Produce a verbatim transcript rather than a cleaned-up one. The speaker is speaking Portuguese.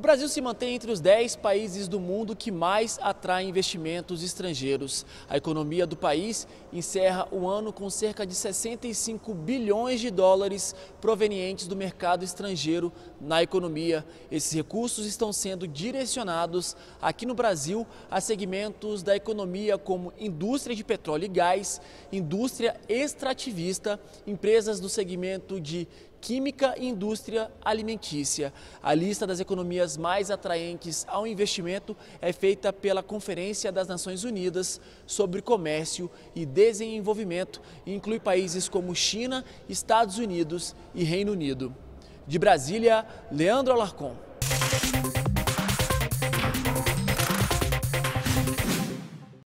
Brasil se mantém entre os dez países do mundo que mais atraem investimentos estrangeiros. A economia do país encerra o ano com cerca de sessenta e cinco bilhões de dólares provenientes do mercado estrangeiro na economia. Esses recursos estão sendo direcionados aqui no Brasil a segmentos da economia como indústria de petróleo e gás, indústria extrativista, empresas do segmento de química e indústria alimentícia. A lista das economias mais atraentes ao investimento é feita pela Conferência das Nações Unidas sobre Comércio e Desenvolvimento e inclui países como China, Estados Unidos e Reino Unido. De Brasília, Leandro Alarcon.